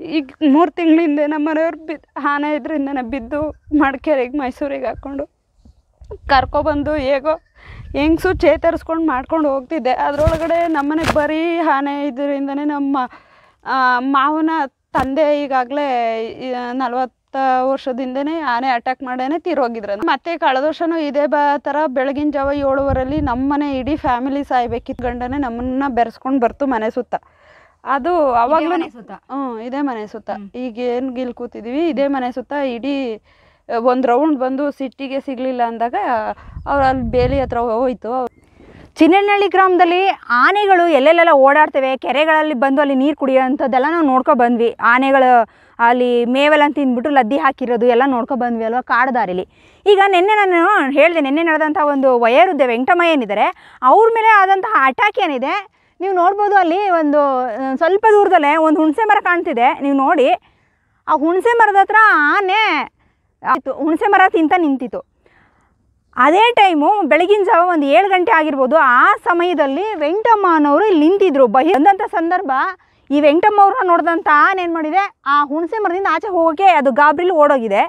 ಈಗ 3 ತಿಂಗಳಿಂದ ನಮ್ಮ ಮನೆಯವ್ರು ಆನೆ ಇದರಿಂದನೇ ಬಿದ್ದು ಮಡಿಕೇರಿಗೆ ಮೈಸೂರಿಗೆ ಹಾಕ್ಕೊಂಡು ಕರ್ಕೊಬಂದು ಹೇಗೋ ಹೆಂಗಸು ಚೇತರಿಸ್ಕೊಂಡು ಮಾಡ್ಕೊಂಡು ಹೋಗ್ತಿದ್ದೆ. ಅದರೊಳಗಡೆ ನಮ್ಮನೆಗೆ ಬರೀ ಆನೆ ಇದರಿಂದನೇ ನಮ್ಮ ಮಾವನ ತಂದೆ ಈಗಾಗಲೇ 40 ವರ್ಷದಿಂದನೇ ಆನೆ ಅಟ್ಯಾಕ್ ಮಾಡೇ ತೀರೋಗಿದ್ರು. ಮತ್ತೆ ಕಳೆದ ವರ್ಷವೂ ಇದೇ ಥರ ಬೆಳಗಿನ ಜಾವ 7:15 ನಮ್ಮನೆ ಇಡೀ ಫ್ಯಾಮಿಲಿ ಸಾಯ್ಬೇಕಿತ್ತು. ಗಂಡನೇ ನಮ್ಮನ್ನ ಬೆರೆಸ್ಕೊಂಡು ಬರ್ತು ಮನೆ ಸುತ್ತ. ಅದು ಅವಾಗಲೂ ಇದೇ ಮನೆ ಸುತ್ತ ಈಗ ಏನು ಗಿಲ್ ಕೂತಿದ್ದೀವಿ ಇದೇ ಮನೆ ಸುತ್ತ ಇಡೀ ಒಂದು ರೌಂಡ್ ಬಂದು ಸಿಟ್ಟಿಗೆ ಸಿಗಲಿಲ್ಲ ಅಂದಾಗ ಅವ್ರು ಅಲ್ಲಿ ಬೇಲಿ ಹತ್ರ ಹೋಯ್ತು. ಚಿನ್ನನಹಳ್ಳಿ ಗ್ರಾಮದಲ್ಲಿ ಆನೆಗಳು ಎಲ್ಲೆಲ್ಲೆಲ್ಲ ಓಡಾಡ್ತವೆ, ಕೆರೆಗಳಲ್ಲಿ ಬಂದು ಅಲ್ಲಿ ನೀರು ಕುಡಿಯೋಂಥದ್ದೆಲ್ಲ ನಾವು ನೋಡ್ಕೊ ಬಂದ್ವಿ. ಆನೆಗಳು ಅಲ್ಲಿ ಮೇವೆಲ್ಲ ತಿಂದ್ಬಿಟ್ಟು ಲದ್ದಿ ಹಾಕಿರೋದು ಎಲ್ಲ ನೋಡ್ಕೊ ಬಂದ್ವಿ ಅಲ್ವಾ ಕಾಡು ದಾರಿಲಿ. ಈಗ ನಿನ್ನೆ ನಾನು ಹೇಳಿದೆ, ನಿನ್ನೆ ನಡೆದಂಥ ಒಂದು ವಯೋವೃದ್ಧ ವೆಂಕಟಮ್ಮ ಏನಿದ್ದಾರೆ ಅವ್ರ ಮೇಲೆ ಆದಂತಹ ಅಟ್ಯಾಕ್ ಏನಿದೆ ನೀವು ನೋಡ್ಬೋದು. ಅಲ್ಲಿ ಒಂದು ಸ್ವಲ್ಪ ದೂರದಲ್ಲೇ ಒಂದು ಹುಣಸೆ ಮರ ಕಾಣ್ತಿದೆ, ನೀವು ನೋಡಿ. ಆ ಹುಣಸೆ ಮರದ ಹತ್ರ ಆನೆ ಹುಣಸೆ ಮರ ತಿಂತ ನಿಂತಿತ್ತು. ಅದೇ ಟೈಮು ಬೆಳಗಿನ ಜಾವ ಒಂದು 7 ಗಂಟೆ ಆಗಿರ್ಬೋದು. ಆ ಸಮಯದಲ್ಲಿ ವೆಂಕಟಮ್ಮ ಅನ್ನೋರು ಇಲ್ಲಿ ನಿಂತಿದ್ರು. ಬಂದಂಥ ಸಂದರ್ಭ ಈ ವೆಂಕಟಮ್ಮ ಅವ್ರನ್ನ ನೋಡಿದಂಥ ಆನೆ ಏನು ಮಾಡಿದೆ, ಆ ಹುಣಸೆ ಮರದಿಂದ ಆಚೆ ಹೋಗೋಕ್ಕೆ ಅದು ಗಾಬರಿಲಿ ಓಡೋಗಿದೆ.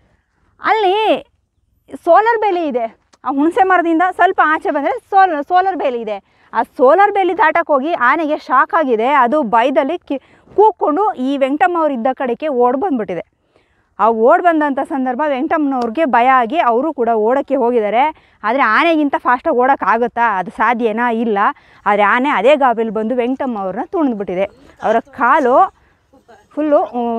ಅಲ್ಲಿ ಸೋಲಾರ್ ಬೇಲಿ ಇದೆ. ಆ ಹುಣಸೆ ಮರದಿಂದ ಸ್ವಲ್ಪ ಆಚೆ ಬಂದರೆ ಸೋಲಾರ್ ಬೇಲಿ ಇದೆ. ಆ ಸೋಲಾರ್ ಬೇಲಿ ದಾಟಕ್ಕೆ ಹೋಗಿ ಆನೆಗೆ ಶಾಕ್ ಆಗಿದೆ. ಅದು ಭಯದಲ್ಲಿ ಕೂಗ್ಕೊಂಡು ಈ ವೆಂಕಟಮ್ಮ ಅವ್ರು ಇದ್ದ ಕಡೆಗೆ ಓಡಿ ಬಂದುಬಿಟ್ಟಿದೆ. ಆ ಓಡಿ ಬಂದಂಥ ಸಂದರ್ಭ ವೆಂಕಟಮ್ಮನವ್ರಿಗೆ ಭಯ ಆಗಿ ಅವರು ಕೂಡ ಓಡೋಕ್ಕೆ ಹೋಗಿದ್ದಾರೆ. ಆದರೆ ಆನೆಗಿಂತ ಫಾಸ್ಟಾಗಿ ಓಡೋಕ್ಕಾಗುತ್ತಾ, ಅದು ಸಾಧ್ಯನಾ? ಇಲ್ಲ. ಆದರೆ ಆನೆ ಅದೇ ಗಾಬರಿಲಿ ಬಂದು ವೆಂಕಟಮ್ಮ ಅವ್ರನ್ನ ತುಳಿದ್ಬಿಟ್ಟಿದೆ. ಅವರ ಕಾಲು ಫುಲ್ಲು,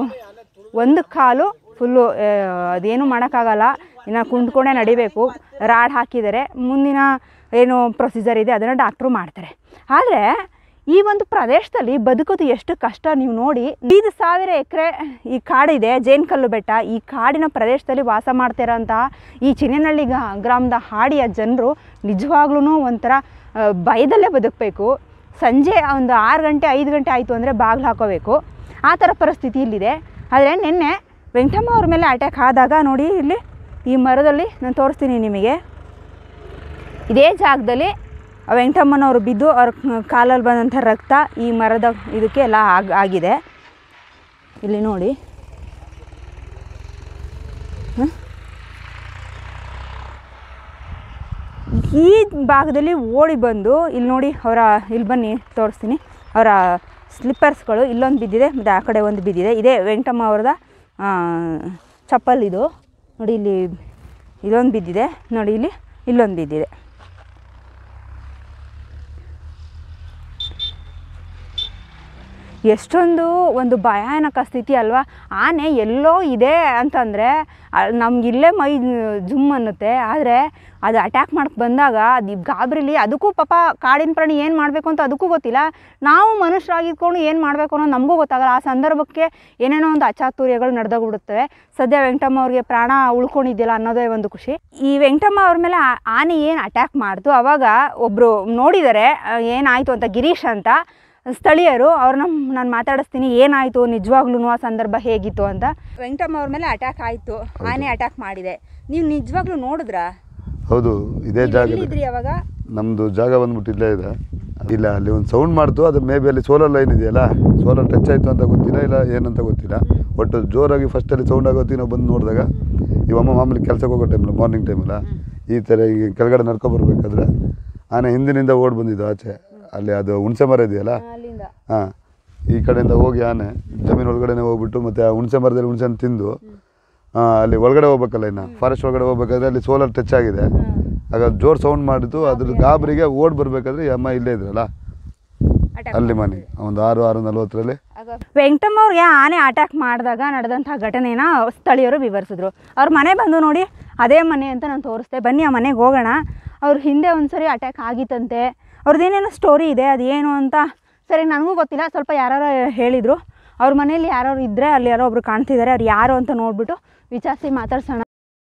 ಒಂದು ಕಾಲು ಫುಲ್ಲು ಅದೇನು ಮಾಡೋಕ್ಕಾಗಲ್ಲ, ಇನ್ನು ಕುಂತ್ಕೊಂಡೇ ನಡಿಬೇಕು. ರಾಡ್ ಹಾಕಿದ್ದಾರೆ. ಮುಂದಿನ ಏನು ಪ್ರೊಸೀಜರ್ ಇದೆ ಅದನ್ನು ಡಾಕ್ಟ್ರು ಮಾಡ್ತಾರೆ. ಆದರೆ ಈ ಒಂದು ಪ್ರದೇಶದಲ್ಲಿ ಬದುಕೋದು ಎಷ್ಟು ಕಷ್ಟ ನೀವು ನೋಡಿ. 5,000 ಎಕರೆ ಈ ಕಾಡಿದೆ, ಜೇನುಕಲ್ಲು ಬೆಟ್ಟ. ಈ ಕಾಡಿನ ಪ್ರದೇಶದಲ್ಲಿ ವಾಸ ಮಾಡ್ತಿರೋಂತಹ ಈ ಚಿನ್ನನಹಳ್ಳಿ ಗ್ರಾಮದ ಹಾಡಿಯ ಜನರು ನಿಜವಾಗ್ಲೂ ಒಂಥರ ಭಯದಲ್ಲೇ ಬದುಕಬೇಕು. ಸಂಜೆ ಒಂದು 6 ಗಂಟೆ 5 ಗಂಟೆ ಆಯಿತು ಅಂದರೆ ಬಾಗಿಲು ಹಾಕೋಬೇಕು, ಆ ಥರ ಪರಿಸ್ಥಿತಿ ಇಲ್ಲಿದೆ. ಆದರೆ ನಿನ್ನೆ ವೆಂಕಟಮ್ಮ ಅವ್ರ ಮೇಲೆ ಅಟ್ಯಾಕ್ ಆದಾಗ ನೋಡಿ, ಇಲ್ಲಿ ಈ ಮರದಲ್ಲಿ ನಾನು ತೋರಿಸ್ತೀನಿ ನಿಮಗೆ. ಇದೇ ಜಾಗದಲ್ಲಿ ವೆಂಕಟಮ್ಮನವರು ಬಿದ್ದು ಅವ್ರ ಕಾಲಲ್ಲಿ ಬಂದಂಥ ರಕ್ತ ಈ ಮರದ ಇದಕ್ಕೆ ಎಲ್ಲ ಆಗಿದೆ. ಇಲ್ಲಿ ನೋಡಿ, ಈ ಭಾಗದಲ್ಲಿ ಓಡಿ ಬಂದು ಇಲ್ಲಿ ನೋಡಿ ಇಲ್ಲಿ ಬನ್ನಿ ತೋರಿಸ್ತೀನಿ. ಅವರ ಸ್ಲಿಪ್ಪರ್ಸ್ಗಳು ಇಲ್ಲೊಂದು ಬಿದ್ದಿದೆ, ಮತ್ತು ಆ ಕಡೆ ಒಂದು ಬಿದ್ದಿದೆ. ಇದೇ ವೆಂಕಟಮ್ಮ ಅವ್ರದ ಚಪ್ಪಲ್ ಇದು ನೋಡಿ. ಇಲ್ಲಿ ಇದೊಂದು ಬಿದ್ದಿದೆ ನೋಡಿ, ಇಲ್ಲೊಂದು ಬಿದ್ದಿದೆ. ಎಷ್ಟೊಂದು ಒಂದು ಭಯಾನಕ ಸ್ಥಿತಿ ಅಲ್ವಾ. ಆನೆ ಎಲ್ಲೋ ಇದೆ ಅಂತಂದರೆ ನಮಗಿಲ್ಲೇ ಮೈ ಜುಮ್ ಅನ್ನುತ್ತೆ. ಆದರೆ ಅದು ಅಟ್ಯಾಕ್ ಮಾಡಕ್ಕೆ ಬಂದಾಗ ಅದು ಗಾಬರಿಲಿ, ಅದಕ್ಕೂ ಪಾಪ ಕಾಡಿನ ಪ್ರಾಣಿ ಏನು ಮಾಡಬೇಕು ಅಂತ ಅದಕ್ಕೂ ಗೊತ್ತಿಲ್ಲ. ನಾವು ಮನುಷ್ಯರಾಗಿದ್ಕೊಂಡು ಏನು ಮಾಡಬೇಕು ಅನ್ನೋದು ನಮಗೂ ಗೊತ್ತಾಗಲ್ಲ. ಆ ಸಂದರ್ಭಕ್ಕೆ ಏನೇನೋ ಒಂದು ಅಚಾತುರ್ಯಗಳು ನಡೆದೋಗ್ಬಿಡುತ್ತವೆ. ಸದ್ಯ ವೆಂಕಟಮ್ಮ ಅವ್ರಿಗೆ ಪ್ರಾಣ ಉಳ್ಕೊಂಡಿದ್ದಿಲ್ಲ ಅನ್ನೋದೇ ಒಂದು ಖುಷಿ. ಈ ವೆಂಕಟಮ್ಮ ಅವ್ರ ಮೇಲೆ ಆನೆ ಏನು ಅಟ್ಯಾಕ್ ಮಾಡ್ತು, ಆವಾಗ ಒಬ್ಬರು ನೋಡಿದ್ದಾರೆ ಏನಾಯಿತು ಅಂತ, ಗಿರೀಶ್ ಅಂತ ಸ್ಥಳೀಯರು. ಅವ್ರನ್ನ ನಾನು ಮಾತಾಡಿಸ್ತೀನಿ, ಏನಾಯಿತು ನಿಜವಾಗ್ಲೂ ಆ ಸಂದರ್ಭ ಹೇಗಿತ್ತು ಅಂತ. ವೆಂಕಟಮ್ಮ ಅವ್ರ ಮೇಲೆ ಅಟ್ಯಾಕ್ ಆಯಿತು, ಆನೆ ಅಟ್ಯಾಕ್ ಮಾಡಿದೆ. ನೀವು ನಿಜವಾಗ್ಲೂ ನೋಡಿದ್ರಾ? ಹೌದು, ಇದೇ ಜಾಗ ಅವಾಗ ನಮ್ಮದು ಜಾಗ ಬಂದ್ಬಿಟ್ಟು ಇಲ್ಲೇ ಇದೆ. ಇಲ್ಲ, ಅಲ್ಲಿ ಒಂದು ಸೌಂಡ್ ಮಾಡ್ತು. ಅದು ಮೇ ಬಿ ಅಲ್ಲಿ ಸೋಲಾರ್ ಲೈನ್ ಇದೆಯಲ್ಲ, ಸೋಲಾರ್ ಟಚ್ ಆಯಿತು ಅಂತ ಗೊತ್ತಿಲ್ಲ, ಇಲ್ಲ ಏನಂತ ಗೊತ್ತಿಲ್ಲ. ಒಟ್ಟು ಜೋರಾಗಿ ಫಸ್ಟಲ್ಲಿ ಸೌಂಡ್ ಆಗೋತ್ತಿ ನಾವು ಬಂದು ನೋಡಿದಾಗ, ಇವಮ್ಮ ಮಾಮೂಲಿ ಕೆಲಸಕ್ಕೆ ಹೋಗೋ ಟೈಮಲ್ಲ, ಮಾರ್ನಿಂಗ್ ಟೈಮಲ್ಲ, ಈ ಥರ ಈಗ ಕೆಳಗಡೆ ನಡ್ಕೊಬರ್ಬೇಕಾದ್ರೆ ಆನೆ ಹಿಂದಿನಿಂದ ಓಡಿ ಬಂದಿದ್ದು ಆಚೆ. ಅಲ್ಲಿ ಅದು ಹುಣಸೆ ಮರ ಇದೆಯಲ್ಲ, ಹಾಂ, ಈ ಕಡೆಯಿಂದ ಹೋಗಿ ಆನೆ ಜಮೀನು ಒಳಗಡೆ ಹೋಗ್ಬಿಟ್ಟು ಮತ್ತು ಆ ಹುಣಸೆ ಮರದಲ್ಲಿ ಹುಣಸೆನ ತಿಂದು ಅಲ್ಲಿ ಒಳಗಡೆ ಹೋಗ್ಬೇಕಲ್ಲ, ಇನ್ನು ಫಾರೆಸ್ಟ್ ಒಳಗಡೆ ಹೋಗ್ಬೇಕಾದ್ರೆ ಅಲ್ಲಿ ಸೋಲಾರ್ ಟಚ್ ಆಗಿದೆ. ಆಗ ಜೋರು ಸೌಂಡ್ ಮಾಡಿದ್ದು, ಅದ್ರ ಗಾಬರಿಗೆ ಓಡಿ ಬರಬೇಕಾದ್ರೆ ಈ ಅಮ್ಮ ಇಲ್ಲೇ ಇದ್ರಲ್ಲ ಅಲ್ಲಿ ಮನೆ ಒಂದು 6:40 ವೆಂಕಟಮ್ಮ ಅವ್ರಿಗೆ ಆನೆ ಅಟ್ಯಾಕ್ ಮಾಡಿದಾಗ ನಡೆದಂಥ ಘಟನೆನ ಸ್ಥಳೀಯರು ವಿವರಿಸಿದ್ರು. ಅವ್ರ ಮನೆ ಬಂದು ನೋಡಿ, ಅದೇ ಮನೆ ಅಂತ ನಾನು ತೋರಿಸ್ದೆ, ಬನ್ನಿ ಆ ಮನೆಗೆ ಹೋಗೋಣ. ಅವ್ರ ಹಿಂದೆ ಒಂದ್ಸರಿ ಅಟ್ಯಾಕ್ ಆಗಿತ್ತಂತೆ. ಅವ್ರದ್ದೇನೇನೋ ಸ್ಟೋರಿ ಇದೆ, ಅದು ಏನು ಅಂತ ಸರಿ ನನಗೂ ಗೊತ್ತಿಲ್ಲ. ಸ್ವಲ್ಪ ಯಾರು ಹೇಳಿದರು. ಅವ್ರ ಮನೇಲಿ ಯಾರು ಇದ್ದರೆ ಅಲ್ಲಿ ಯಾರೋ ಒಬ್ರು ಕಾಣ್ತಿದ್ದಾರೆ, ಅವ್ರು ಯಾರು ಅಂತ ನೋಡಿಬಿಟ್ಟು ವಿಚಾರಿಸಿ ಮಾತಾಡ್ಸೋಣ.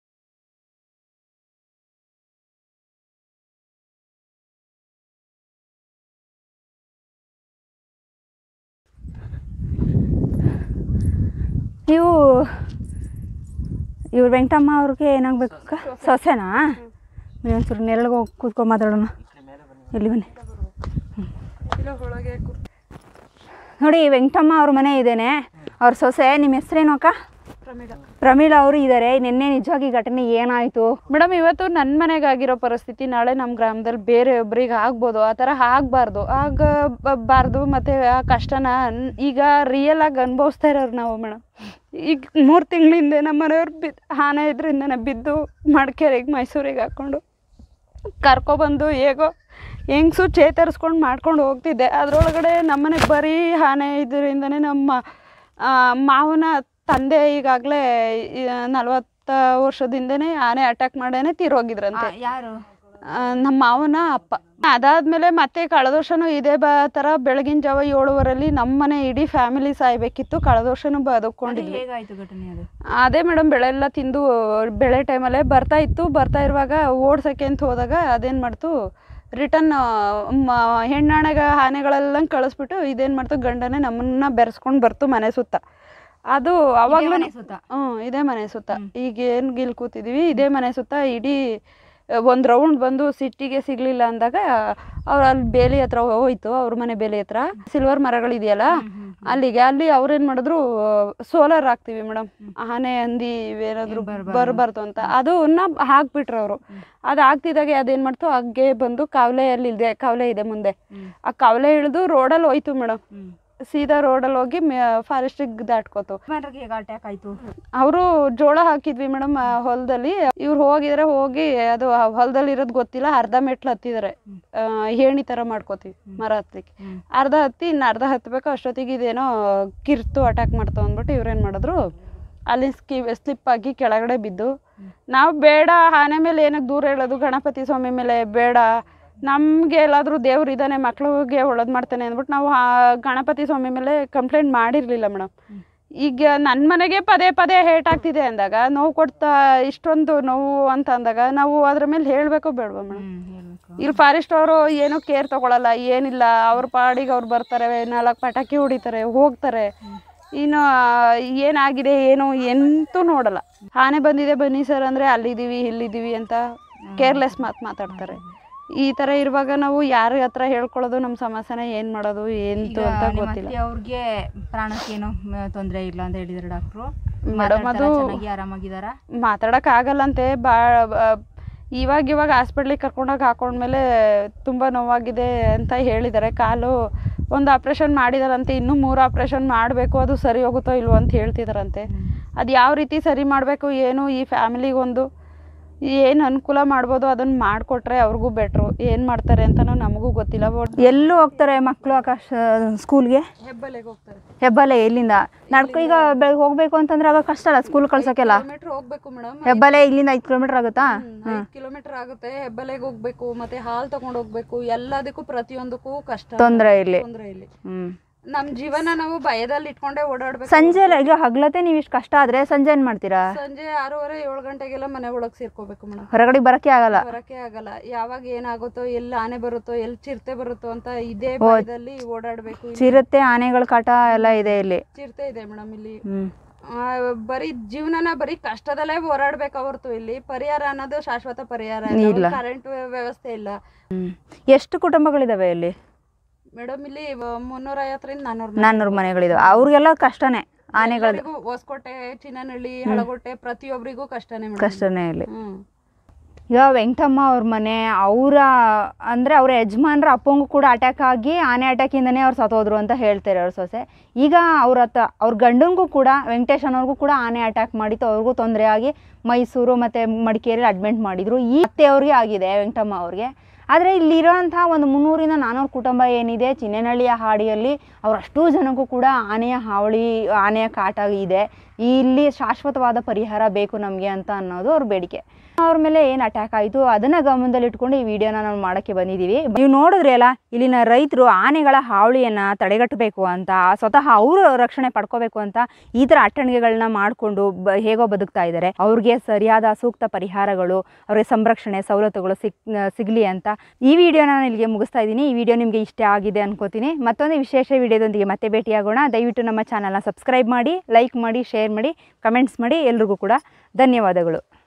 ಇವ್ರು ವೆಂಕಟಮ್ಮ ಅವ್ರಿಗೆ ಏನಾಗಬೇಕು, ಸೊಸೆನಾ? ಒಂಚೂರು ನೆರಳಿಗೆ ಹೋಗಿ ಕೂತ್ಕೊಂಡು ಮಾತಾಡೋಣ. ಇಲ್ಲಿ ಬನ್ನಿ. ನೋಡಿ ವೆಂಕಟಮ್ಮ ಅವ್ರ ಮನೆ ಇದೇನೆ, ಅವ್ರ ಸೊಸೆ. ನಿಮ್ಮ ಹೆಸರೇನು ಅಕ್ಕ? ಪ್ರಮೀಳಾ ಅವರು ಇದ್ದಾರೆ. ನಿನ್ನೆ ನಿಜವಾಗಿ ಘಟನೆ ಏನಾಯಿತು ಮೇಡಮ್? ಇವತ್ತು ನನ್ನ ಮನೆಗೆ ಆಗಿರೋ ಪರಿಸ್ಥಿತಿ ನಾಳೆ ನಮ್ಮ ಗ್ರಾಮದಲ್ಲಿ ಬೇರೆ ಒಬ್ರಿಗೆ ಆಗ್ಬೋದು. ಆ ಥರ ಆಗಬಾರ್ದು ಮತ್ತು ಆ ಕಷ್ಟನ ಈಗ ರಿಯಲ್ ಆಗಿ ಅನುಭವಿಸ್ತಾ ಇರೋರು ನಾವು ಮೇಡಮ್. ಈಗ 3 ತಿಂಗಳ ಹಿಂದೆ ನಮ್ಮ ಮನೆಯವ್ರು ಆನೆ ಇದರಿಂದನೇ ಬಿದ್ದು ಮಡಿಕೇರಿಗೆ ಮೈಸೂರಿಗೆ ಹಾಕ್ಕೊಂಡು ಕರ್ಕೊಬಂದು ಹೆಂಗಸು ಚೇತರಿಸ್ಕೊಂಡು ಮಾಡ್ಕೊಂಡು ಹೋಗ್ತಿದ್ದೆ. ಅದರೊಳಗಡೆ ನಮ್ಮನೆಗೆ ಬರೀ ಆನೆ ಇದರಿಂದನೇ ನಮ್ಮ ಮಾವನ ತಂದೆ ಈಗಾಗಲೇ 40 ವರ್ಷದಿಂದನೇ ಆನೆ ಅಟ್ಯಾಕ್ ಮಾಡೇನೆ ತೀರೋಗಿದ್ರಂತೆ. ಯಾರು? ನಮ್ಮ ಮಾವನ ಅಪ್ಪ. ಅದಾದಮೇಲೆ ಮತ್ತೆ ಕಳೆದ ವರ್ಷನೂ ಇದೇ ಥರ ಬೆಳಗಿನ ಜಾವ 7:15 ನಮ್ಮನೆ ಇಡೀ ಫ್ಯಾಮಿಲಿ ಸಾಯ್ಬೇಕಿತ್ತು. ಕಳೆದ ವರ್ಷನೂ ಬದುಕೊಂಡಿದ್ವಿ. ಅದೇ ಮೇಡಮ್, ಬೆಳೆ ಎಲ್ಲ ತಿಂದು ಬೆಳೆ ಟೈಮಲ್ಲೇ ಬರ್ತಾ ಇರುವಾಗ ಓಡ್ಸೋಕ್ಕೆ ಅಂತ ಹೋದಾಗ ಅದೇನು ಮಾಡ್ತು, ರಿಟರ್ನ್ ಹೆಣ್ಣಾಣೆಗೆ ಆನೆಗಳೆಲ್ಲ ಕಳಿಸ್ಬಿಟ್ಟು ಇದೇನು ಮಾಡ್ತು, ಗಂಡನೇ ನಮ್ಮನ್ನ ಬೆರೆಸ್ಕೊಂಡು ಬರ್ತು ಮನೆ ಸುತ್ತ. ಅದು ಅವಾಗಲೂ ಇದೇ ಮನೆ ಸುತ್ತ ಈಗ ಏನು ಗಿಲ್ ಕೂತಿದ್ದೀವಿ ಇದೇ ಮನೆ ಸುತ್ತ ಇಡೀ ಒಂದು ರೌಂಡ್ ಬಂದು ಸಿಟ್ಟಿಗೆ ಸಿಗಲಿಲ್ಲ ಅಂದಾಗ ಅವ್ರು ಅಲ್ಲಿ ಬೇಲಿ ಹತ್ರ ಹೋಯ್ತು. ಅವ್ರ ಮನೆ ಬೇಲಿ ಹತ್ರ ಸಿಲ್ವರ್ ಮರಗಳಿದೆಯಲ್ಲ ಅಲ್ಲಿ ಅವ್ರೇನು ಮಾಡಿದ್ರು, ಸೋಲಾರ್ ಹಾಕ್ತೀವಿ ಮೇಡಮ್, ಆನೆ ಹಂದಿ ಇವೇನಾದ್ರು ಬರಬಾರ್ದು ಅಂತ ಅದನ್ನ ಹಾಕ್ಬಿಟ್ರು ಅವರು. ಅದು ಆಗ್ತಿದ್ದಾಗೆ ಅದೇನು ಮಾಡ್ತು, ಹಾಗೆ ಬಂದು ಕಾವಲೆ ಇದೆ ಮುಂದೆ, ಆ ಕಾವಲೆ ಇಳಿದು ರೋಡಲ್ಲಿ ಹೋಯ್ತು ಮೇಡಮ್. ಸೀದಾ ರೋಡಲ್ಲಿ ಹೋಗಿ ಫಾರೆಸ್ಟಿಗೆ ದಾಟ್ಕೋತು. ಅಟ್ಯಾಕ್ ಆಯ್ತು. ಅವರು ಜೋಳ ಹಾಕಿದ್ವಿ ಮೇಡಮ್ ಹೊಲದಲ್ಲಿ. ಇವ್ರು ಹೋಗಿ ಅದು ಹೊಲದಲ್ಲಿ ಇರೋದು ಗೊತ್ತಿಲ್ಲ, ಅರ್ಧ ಮೆಟ್ಲು ಹತ್ತಿದ್ದಾರೆ. ಏಣಿ ಥರ ಮಾಡ್ಕೋತೀವಿ ಮರ ಹತ್ತಲಿಕ್ಕೆ. ಅರ್ಧ ಹತ್ತಿ ಇನ್ನು ಅರ್ಧ ಹತ್ತಬೇಕು. ಅಷ್ಟೊತ್ತಿಗೆ ಇದೇನೋ ಕಿರ್ತು ಅಟ್ಯಾಕ್ ಮಾಡ್ತಾವ ಅಂದ್ಬಿಟ್ಟು ಇವ್ರೇನು ಮಾಡಿದ್ರು, ಅಲ್ಲಿ ಸ್ಲಿಪ್ ಆಗಿ ಕೆಳಗಡೆ ಬಿದ್ದು. ನಾವು ಬೇಡ ಆನೆ ಮೇಲೆ ಏನಕ್ಕೆ ದೂರ ಹೇಳೋದು, ಗಣಪತಿ ಸ್ವಾಮಿ ಮೇಲೆ ಬೇಡ, ನಮಗೆ ಎಲ್ಲಾದರೂ ದೇವ್ರು ಇದ್ದಾನೆ ಮಕ್ಳಿಗೆ ಒಳ್ಳೇದು ಮಾಡ್ತಾನೆ ಅಂದ್ಬಿಟ್ಟು ನಾವು ಗಣಪತಿ ಸ್ವಾಮಿ ಮೇಲೆ ಕಂಪ್ಲೇಂಟ್ ಮಾಡಿರಲಿಲ್ಲ ಮೇಡಮ್. ಈಗ ನನ್ನ ಮನೆಗೆ ಪದೇ ಹೇಟ್ ಆಗ್ತಿದೆ ಅಂದಾಗ, ನೋವು ಕೊಡ್ತಾ ಇಷ್ಟೊಂದು ನೋವು ಅಂತ ಅಂದಾಗ ನಾವು ಅದ್ರ ಮೇಲೆ ಹೇಳಬೇಕೋ ಬೇಡವಾ ಮೇಡಮ್? ಇಲ್ಲಿ ಫಾರೆಸ್ಟ್ ಅವರು ಏನೂ ಕೇರ್ ತೊಗೊಳಲ್ಲ, ಏನಿಲ್ಲ, ಅವ್ರ ಪಾಡಿಗೆ ಅವ್ರು ಬರ್ತಾರೆ, 4 ಪಟಾಕಿ ಹೊಡಿತಾರೆ, ಹೋಗ್ತಾರೆ. ಇನ್ನು ಏನಾಗಿದೆ ಏನು ಎಂತೂ ನೋಡಲ್ಲ. ಆನೆ ಬಂದಿದೆ ಬನ್ನಿ ಸರ್ ಅಂದರೆ ಅಲ್ಲಿದ್ದೀವಿ ಇಲ್ಲಿದ್ದೀವಿ ಅಂತ ಕೇರ್ಲೆಸ್ ಮಾತಾಡ್ತಾರೆ. ಈ ಥರ ಇರುವಾಗ ನಾವು ಯಾರ ಹತ್ರ ಹೇಳ್ಕೊಳ್ಳೋದು, ನಮ್ಮ ಸಮಸ್ಯೆನ ಏನು ಮಾಡೋದು ಎಂತು ಅಂತ ಗೊತ್ತಿಲ್ಲ. ಅವ್ರಿಗೆ ಪ್ರಾಣಕ್ಕೇನು ತೊಂದರೆ ಇಲ್ಲ ಅಂತ ಹೇಳಿದ್ರು ಡಾಕ್ಟ್ರು ಮೇಡಮ್. ಅದು ಆರಾಮಾಗಿದ್ದಾರ? ಮಾತಾಡೋಕ್ಕಾಗಲ್ಲಂತೆ. ಇವಾಗ ಹಾಸ್ಪಿಟ್ಲಿಗೆ ಕರ್ಕೊಂಡೋಗಿ ಹಾಕೊಂಡ್ಮೇಲೆ ತುಂಬ ನೋವಾಗಿದೆ ಅಂತ ಹೇಳಿದ್ದಾರೆ. ಕಾಲು ಒಂದು ಆಪ್ರೇಷನ್ ಮಾಡಿದಾರಂತೆ, ಇನ್ನೂ 3 ಆಪ್ರೇಷನ್ ಮಾಡಬೇಕು, ಅದು ಸರಿ ಹೋಗುತ್ತೋ ಇಲ್ವೋ ಅಂತ ಹೇಳ್ತಿದಾರಂತೆ. ಅದು ಯಾವ ರೀತಿ ಸರಿ ಮಾಡಬೇಕು ಏನು, ಈ ಫ್ಯಾಮಿಲಿಗೊಂದು ಏನು ಅನುಕೂಲ ಮಾಡ್ಬೋದು ಅದನ್ನು ಮಾಡಿಕೊಟ್ರೆ ಅವ್ರಿಗೂ ಬೆಟ್ರು. ಏನು ಮಾಡ್ತಾರೆ ಅಂತಲೂ ನಮಗೂ ಗೊತ್ತಿಲ್ಲ. ಎಲ್ಲೂ ಹೋಗ್ತಾರೆ ಮಕ್ಕಳು ಆಕಾಶ ಸ್ಕೂಲ್ಗೆ? ಹೆಬ್ಬಲೆಗೆ ಹೋಗ್ತಾರೆ. ಹೆಬ್ಬಲೆ ಇಲ್ಲಿಂದ ಈಗ ಬೆಳಗ್ಗೆ ಹೋಗ್ಬೇಕು ಅಂತಂದ್ರೆ ಆಗ ಕಷ್ಟ ಅಲ್ಲ ಸ್ಕೂಲ್ ಕಳ್ಸೋಕ್ಕೆಲ್ಲ? ಕಿಲೋಮೀಟರ್ ಹೋಗ್ಬೇಕು ಮೇಡಮ್. ಹೆಬ್ಬಲೆ ಇಲ್ಲಿಂದ 5 ಕಿಲೋಮೀಟರ್ ಆಗುತ್ತಾ? 5 ಕಿಲೋಮೀಟರ್ ಆಗುತ್ತೆ. ಹೆಬ್ಬಲೆಗೆ ಹೋಗ್ಬೇಕು, ಮತ್ತೆ ಹಾಲು ತಗೊಂಡು ಹೋಗ್ಬೇಕು, ಎಲ್ಲದಕ್ಕೂ ಪ್ರತಿಯೊಂದಕ್ಕೂ ಕಷ್ಟ, ತೊಂದರೆ ಇಲ್ಲಿ. ನಮ್ಮ ಜೀವನ ನಾವು ಭಯದಲ್ಲಿ ಇಟ್ಕೊಂಡೇ ಓಡಾಡ್ಬೇಕು. ಸಂಜೆ ಈಗ ಹಗ್ಲತ್ತೆ ನೀವು ಇಷ್ಟು ಕಷ್ಟ ಆದ್ರೆ ಸಂಜೆ ಏನ್ ಮಾಡ್ತೀರಾ? ಸಂಜೆ 6:30-7 ಗಂಟೆಗೆಲ್ಲ ಮನೆ ಒಳಗೆ ಸೇರ್ಕೋಬೇಕು ಮೇಡಮ್. ಹೊರಗಡೆ ಬರಕ್ಕೆ ಆಗಲ್ಲ. ಯಾವಾಗ ಏನಾಗುತ್ತೋ, ಎಲ್ಲಿ ಆನೆ ಬರುತ್ತೋ, ಎಲ್ಲಿ ಚಿರತೆ ಬರುತ್ತೋ ಅಂತ ಇದೇ ಭಯದಲ್ಲಿ ಓಡಾಡ್ಬೇಕು. ಚಿರತೆ ಆನೆಗಳ ಕಾಟ ಎಲ್ಲ ಇದೆ ಇಲ್ಲಿ. ಚಿರತೆ ಇದೆ ಮೇಡಮ್ ಇಲ್ಲಿ. ಬರೀ ಜೀವನನ ಬರೀ ಕಷ್ಟದಲ್ಲೇ ಹೋರಾಡ್ಬೇಕು ಹೊರತು ಇಲ್ಲಿ ಪರಿಹಾರ ಅನ್ನೋದು ಶಾಶ್ವತ ಪರಿಹಾರ ಇಲ್ಲ. ಕರೆಂಟ್ ವ್ಯವಸ್ಥೆ ಇಲ್ಲ. ಎಷ್ಟು ಕುಟುಂಬಗಳಿದಾವೆ ಇಲ್ಲಿ ಮೇಡಮ್? ಇಲ್ಲಿ 350ರಿಂದ 400 ಮನೆಗಳಿದಾವೆ. ಅವ್ರಿಗೆಲ್ಲ ಕಷ್ಟನೇ. ಆನೆಗಳು ಹೊಸಕೋಟೆ, ಚಿನ್ನನಹಳ್ಳಿ, ಹಳಗೋಟೆ ಪ್ರತಿಯೊಬ್ಬರಿಗೂ ಕಷ್ಟನೇ ಇಲ್ಲಿ. ಈಗ ವೆಂಕಟಮ್ಮ ಅವ್ರ ಮನೆ, ಅವರ ಅಂದರೆ ಅವ್ರ ಯಜಮಾನ್ರ ಅಪ್ಪಂಗೂ ಕೂಡ ಅಟ್ಯಾಕ್ ಆಗಿ ಆನೆ ಅಟ್ಯಾಕಿಂದನೇ ಅವ್ರು ಸತ್ತೋದ್ರು ಅಂತ ಹೇಳ್ತಾರೆ ಅವ್ರ ಸೊಸೆ. ಈಗ ಅವ್ರ ಗಂಡನಿಗೂ ಕೂಡ ವೆಂಕಟೇಶ್ ಅನ್ನೋರ್ಗೂ ಕೂಡ ಆನೆ ಅಟ್ಯಾಕ್ ಮಾಡಿತ್ತು. ಅವ್ರಿಗೂ ತೊಂದರೆ ಆಗಿ ಮೈಸೂರು ಮತ್ತು ಮಡಿಕೇರಿಯಲ್ಲಿ ಅಡ್ಮಿಟ್ ಮಾಡಿದರು. ಈ ಅತ್ತೆ ಅವ್ರಿಗೆ ಆಗಿದೆ ವೆಂಕಟಮ್ಮ ಅವ್ರಿಗೆ. ಆದರೆ ಇಲ್ಲಿರೋಂಥ ಒಂದು 300-400 ಕುಟುಂಬ ಏನಿದೆ ಚಿನ್ನನಹಳ್ಳಿಯ ಹಾಡಿಯಲ್ಲಿ, ಅವರಷ್ಟೂ ಜನಕ್ಕೂ ಕೂಡ ಆನೆಯ ಹಾವಳಿ, ಆನೆಯ ಕಾಟ ಇದೆ. ಇಲ್ಲಿ ಶಾಶ್ವತವಾದ ಪರಿಹಾರ ಬೇಕು ನಮಗೆ ಅಂತ ಅನ್ನೋದು ಅವ್ರ ಬೇಡಿಕೆ. ಅವ್ರ ಮೇಲೆ ಏನು ಅಟ್ಯಾಕ್ ಆಯಿತು ಅದನ್ನು ಗಮನದಲ್ಲಿ ಇಟ್ಕೊಂಡು ಈ ವಿಡಿಯೋನ ನಾವು ಮಾಡೋಕ್ಕೆ ಬಂದಿದ್ದೀವಿ. ನೀವು ನೋಡಿದ್ರಿ ಅಲ್ಲ, ಇಲ್ಲಿನ ರೈತರು ಆನೆಗಳ ಹಾವಳಿಯನ್ನು ತಡೆಗಟ್ಟಬೇಕು ಅಂತ, ಸ್ವತಃ ಅವರು ರಕ್ಷಣೆ ಪಡ್ಕೋಬೇಕು ಅಂತ ಈ ಥರ ಅಟ್ಟಣಿಗೆಗಳನ್ನ ಮಾಡಿಕೊಂಡು ಹೇಗೋ ಬದುಕ್ತಾ ಇದ್ದಾರೆ. ಅವ್ರಿಗೆ ಸರಿಯಾದ ಸೂಕ್ತ ಪರಿಹಾರಗಳು, ಅವ್ರಿಗೆ ಸಂರಕ್ಷಣೆ ಸವಲತ್ತುಗಳು ಸಿಗಲಿ ಅಂತ ಈ ವಿಡಿಯೋನ ನಾನು ಇಲ್ಲಿಗೆ ಮುಗಿಸ್ತಾ ಇದ್ದೀನಿ. ಈ ವಿಡಿಯೋ ನಿಮಗೆ ಇಷ್ಟ ಆಗಿದೆ ಅನ್ಕೋತೀನಿ. ಮತ್ತೊಂದು ವಿಶೇಷ ವಿಡಿಯೋದೊಂದಿಗೆ ಮತ್ತೆ ಭೇಟಿಯಾಗೋಣ. ದಯವಿಟ್ಟು ನಮ್ಮ ಚಾನಲ್ನ ಸಬ್ಸ್ಕ್ರೈಬ್ ಮಾಡಿ, ಲೈಕ್ ಮಾಡಿ, ಶೇರ್ ಮಾಡಿ, ಕಮೆಂಟ್ಸ್ ಮಾಡಿ. ಎಲ್ರಿಗೂ ಕೂಡ ಧನ್ಯವಾದಗಳು.